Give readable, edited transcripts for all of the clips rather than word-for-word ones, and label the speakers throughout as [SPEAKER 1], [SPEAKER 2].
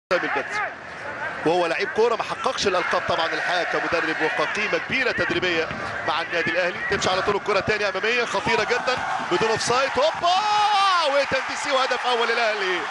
[SPEAKER 1] البدر، وهو لعيب كوره ما حققش الالقاب طبعا الحقيقه كمدرب وقيمه كبيره تدريبيه مع النادي الاهلي. تمشي على طول الكره الثانيه اماميه خطيره جدا بدون اوف سايد. هوبا ويت اند سي وهدف اول الاهلي.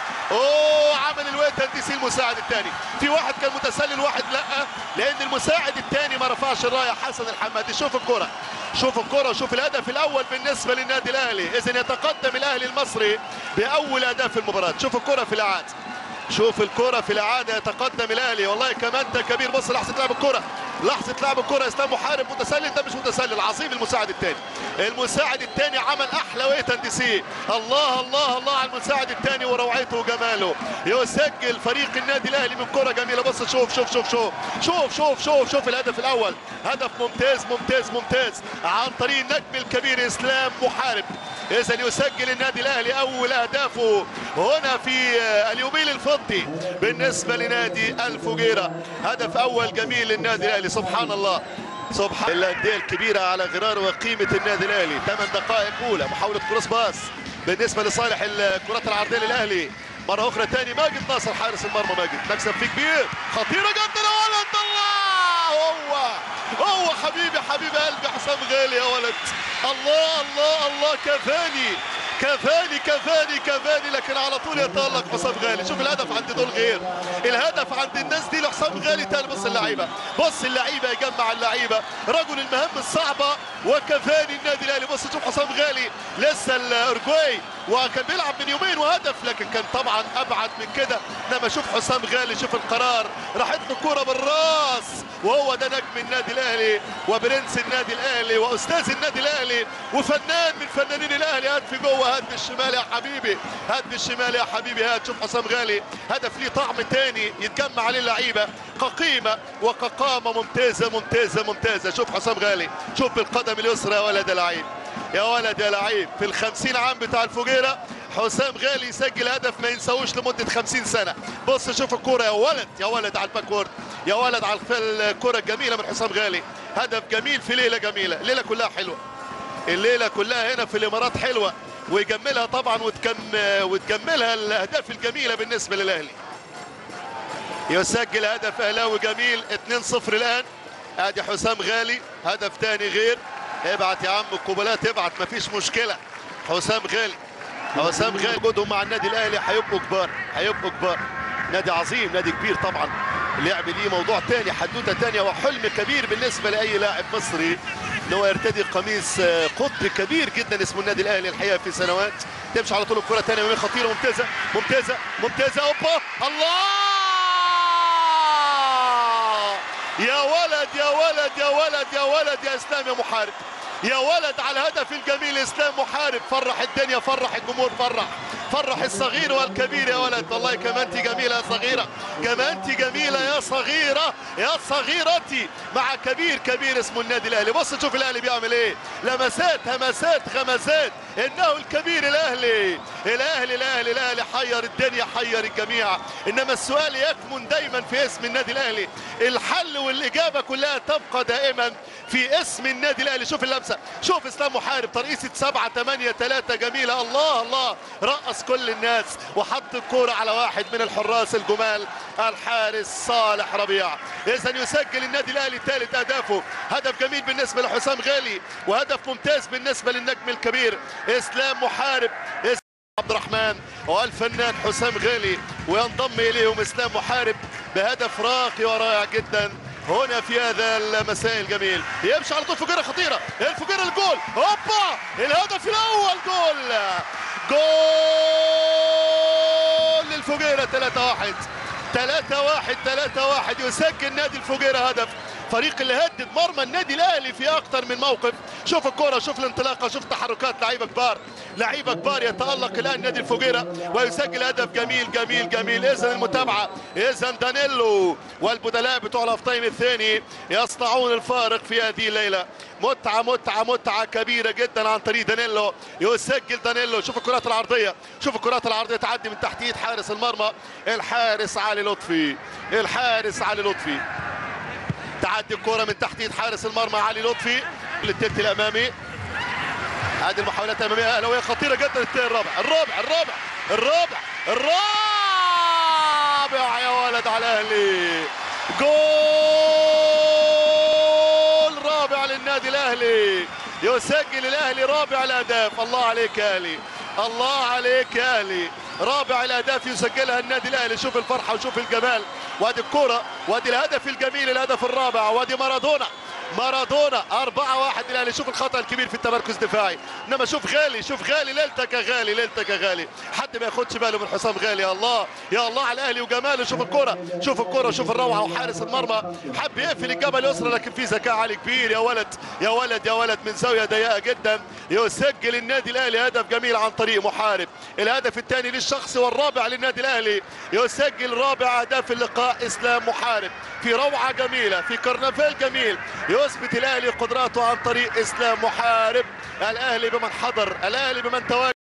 [SPEAKER 1] عمل الويت اند سي المساعد الثاني. في واحد كان متسلل واحد لا، لان المساعد الثاني ما رفعش الرايه حسن الحمادي. شوف الكره شوف الكره وشوف الهدف الاول بالنسبه للنادي الاهلي. اذا يتقدم الاهلي المصري باول اهداف المباراه. شوف الكره في الاعاده، شوف الكرة في الإعادة يتقدم الأهلي. والله كمان ده كبير. بص لحظة لعب الكرة، لحظة لعب الكرة. اسلام محارب متسلل، ده مش متسلل. عظيم المساعد الثاني. المساعد الثاني عمل أحلى ويت اند سي. الله الله الله على المساعد الثاني وروعته وجماله. يسجل فريق النادي الأهلي من كرة جميلة. بص شوف شوف شوف شوف شوف شوف شوف شوف الهدف الأول. هدف ممتاز ممتاز ممتاز عن طريق النجم الكبير اسلام محارب. إذا يسجل النادي الأهلي أول أهدافه هنا في اليوبيل الفضي بالنسبة لنادي الفجيرة. هدف أول جميل للنادي الأهلي. سبحان الله سبحان الأندية الكبيرة على غرار وقيمة النادي الأهلي. 8 دقائق أولى محاولة كروس باس بالنسبة لصالح الكرات العرضية للأهلي. مرة أخرى تاني ماجد ناصر حارس المرمى. ماجد مكسب فيه كبير، خطيرة جدا يا ولد. الله هو حبيبي حبيب قلبي حسام غالي يا ولد. الله الله الله كفاني كفاني كفاني كفاني، لكن على طول يتألق حسام غالي. شوف الهدف عند دول غير الهدف عند الناس دي لحسام غالي تاني. بص اللعيبه، بص اللعيبه يجمع اللعيبه، رجل المهام الصعبه وكفاني النادي الاهلي. بص شوف حسام غالي لسه الاورجواي وكان بيلعب من يومين وهدف، لكن كان طبعا ابعد من كده. انما شوف حسام غالي، شوف القرار، راحت له كوره بالراس. وهو ده نجم النادي الاهلي وبرنس النادي الاهلي واستاذ النادي الاهلي وفنان من فنانين الاهلي. هات في جوه، هات بالشمال يا حبيبي، هات بالشمال يا حبيبي، هات. شوف حسام غالي هدف ليه طعم تاني يتجمع عليه اللعيبه كقيمه وكقامه ممتازه ممتازه ممتازه. شوف حسام غالي، شوف بالقدم اليسرى يا ولد يا لعيب، يا ولد يا لعيب. في ال50 عام بتاع الفجيره حسام غالي يسجل هدف ما ينساوش لمده 50 سنه. بص شوف الكوره يا ولد يا ولد على الباكورد، يا ولد على الكوره الجميله من حسام غالي. هدف جميل في ليله جميله. الليله كلها حلوه، الليله كلها هنا في الامارات حلوه، ويجملها طبعا وتكملها الاهداف الجميله بالنسبه للاهلي. يسجل هدف اهلاوي جميل 2-0 الان. ادي حسام غالي هدف ثاني غير. ابعت يا عم القبلات ابعت، مفيش مشكله. حسام غالي حسام غالي وجودهم مع النادي الاهلي هيبقوا كبار، هيبقوا كبار. نادي عظيم، نادي كبير طبعا. اللعب ليه موضوع ثاني، حدوته ثانيه، وحلم كبير بالنسبه لاي لاعب مصري ان هو يرتدي قميص قطب كبير جدا اسمه النادي الاهلي الحقيقه في سنوات. تمشي على طول الكره ثانيه خطيره ممتازه ممتازه ممتازه. اوبا الله يا ولد يا ولد يا ولد يا ولد يا اسلام يا محارب، يا ولد على الهدف الجميل اسلام محارب. فرح الدنيا، فرح الجمهور، فرح الصغير والكبير يا ولد. والله كمانتي جميله يا صغيره، كمانتي جميله يا صغيره يا صغيرتي مع كبير اسمه النادي الاهلي. بص شوف الاهلي بيعمل ايه، لمسات همسات غمسات. انه الكبير الاهلي الاهلي الاهلي الاهلي حير الدنيا حير الجميع. انما السؤال يكمن دايما في اسم النادي الاهلي، الحل والاجابه كلها تبقى دائما في اسم النادي الاهلي. شوف اللمسه، شوف اسلام محارب ترقيصه 7-8-3 جميله. الله الله رقص كل الناس وحط الكوره على واحد من الحراس الجمال الحارس صالح ربيع. اذا يسجل النادي الاهلي ثالث اهدافه. هدف جميل بالنسبه لحسام غالي وهدف ممتاز بالنسبه للنجم الكبير اسلام محارب عبد الرحمن والفنان حسام غالي، وينضم اليهم اسلام محارب بهدف راقي ورائع جدا هنا في هذا المساء الجميل. يمشي على طول فجيره خطيره، الفجيره الجول. هوبا الهدف الاول، جول للفجيره. 3-1 3-1 يسجل نادي الفجيره هدف. فريق اللي هدد مرمى النادي الاهلي في اكثر من موقف. شوف الكره، شوف الانطلاقه، شوف تحركات لعيبه كبار، لعيبه كبار. يتالق الان نادي الفجيره ويسجل هدف جميل جميل جميل. اذا المتابعه، اذا دانيلو والبدلاء بتوع الاوف تايم الثاني يصنعون الفارق في هذه الليله. متعه متعه متعه كبيره جدا عن طريق دانيلو. يسجل دانيلو. شوف الكرات العرضيه، شوف الكرات العرضيه تعدي من تحت ايد حارس المرمى الحارس علي لطفي، الحارس علي لطفي. تعدي الكرة من تحت ايد حارس المرمى علي لطفي للتلت الامامي. هذه المحاولات الاماميه اهلاويه خطيره جدا. الرابع يا ولد ولد على الاهلي. جول رابع للنادي الاهلي، يسجل الاهلي رابع الاهداف. الله عليك يا اهلي، الله عليك يا اهلي، رابع الاهداف يسجلها النادي الاهلي. شوف الفرحه وشوف الجمال، وادي الكره وادي الهدف الجميل، الهدف الرابع، وادي مارادونا 4-1 الاهلي. شوف الخطا الكبير في التمركز الدفاعي، انما شوف غالي، شوف غالي، ليلتك يا غالي، ليلتك يا غالي، حد ما ياخدش باله من حسام غالي. يا الله يا الله على الاهلي وجماله. شوف الكره، شوف الكره، شوف الروعه، وحارس المرمى حب يقفل الجبهه اليسرى لكن في ذكاء عالي كبير. يا ولد يا ولد يا ولد، من زاويه ضيقه جدا يسجل النادي الاهلي هدف جميل عن طريق محارب. الهدف الثاني للشخص والرابع للنادي الاهلي، يسجل رابع اهداف اللقاء اسلام محارب في روعه جميله، في كرنفال جميل، يثبت الاهلي قدراته عن طريق اسلام محارب. الاهلي بمن حضر، الاهلي بمن تواجد.